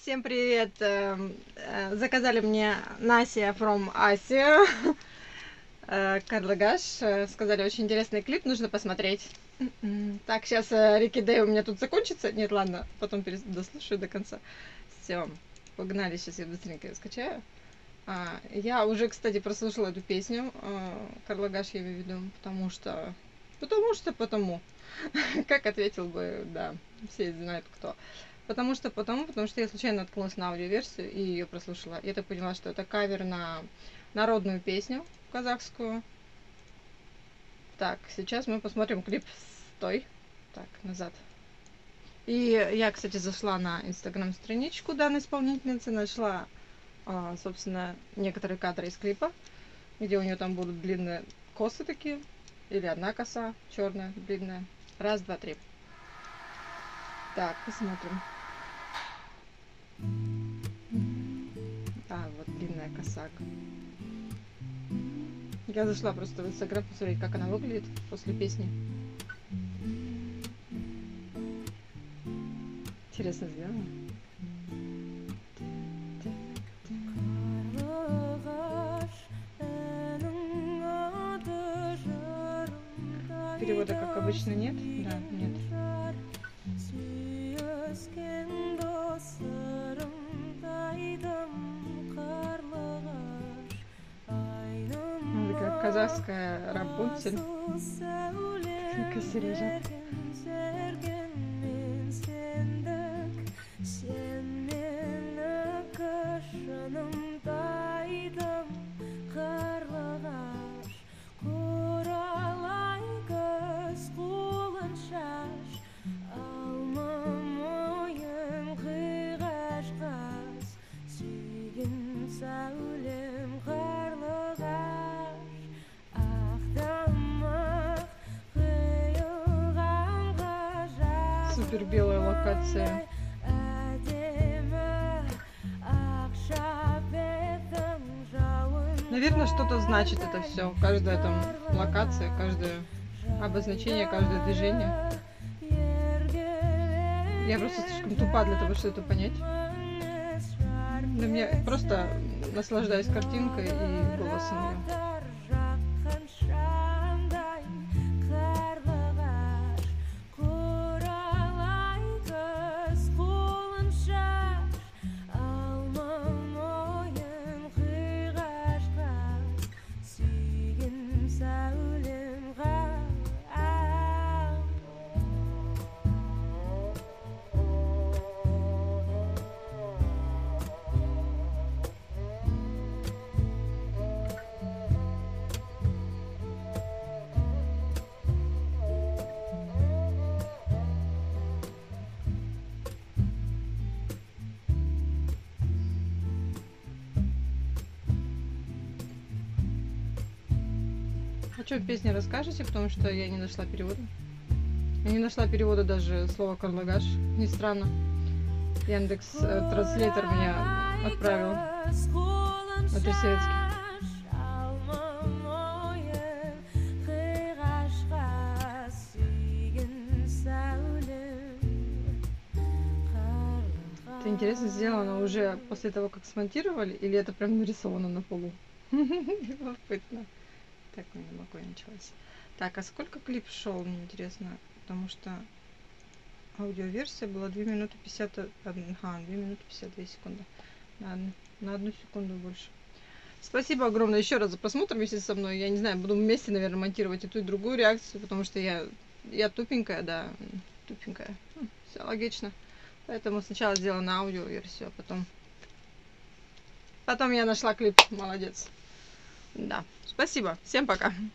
Всем привет! Заказали мне Настя from Asia. Карлагаш. Сказали, очень интересный клип, нужно посмотреть. Так, сейчас Рики Дэй у меня тут закончится. Нет, ладно, потом дослушаю до конца. Все, погнали, сейчас я быстренько ее скачаю. Я уже, кстати, прослушала эту песню. Карлагаш я имею в виду, потому. Как ответил бы, да, все знают кто. Потому что я случайно наткнулась на аудиоверсию и ее прослушала. И я так поняла, что это кавер на народную песню казахскую. Так, сейчас мы посмотрим клип. Стой. Так, назад. И я, кстати, зашла на инстаграм-страничку данной исполнительницы, нашла, собственно, некоторые кадры из клипа, где у нее там будут длинные косы такие, или одна коса черная, длинная. Раз, два, три. Так, посмотрим. Вот длинная коса. Я зашла просто в инстаграм посмотреть, как она выглядит после песни. Интересно сделано. Перевода, как обычно, нет? Да, нет. Как казахская Рапунцель. Сережа. Супер белая локация. Наверное, что-то значит это все. Каждая там локация, каждое обозначение, каждое движение. Я просто слишком тупа для того, чтобы это понять. Но мне просто наслаждаюсь картинкой и голосом ее. А что в песне расскажете, потому что я не нашла перевода. Я не нашла перевода даже слова Карлагаш. Не странно. Яндекс транслейтер меня отправил. Это советский. Это интересно сделано уже после того, как смонтировали, или это прям нарисовано на полу? Любопытно. Так, глубоко началось. Так, а сколько клип шел, мне интересно, потому что аудиоверсия была 2 минуты 51, 2 минуты 52 секунды. На 1 секунду больше. Спасибо огромное еще раз за просмотр вместе со мной. Я не знаю, буду вместе, наверное, монтировать и ту, и другую реакцию, потому что я тупенькая, да, тупенькая. Все логично. Поэтому сначала сделала на аудиоверсию, а потом я нашла клип. Молодец. Да, спасибо. Всем пока.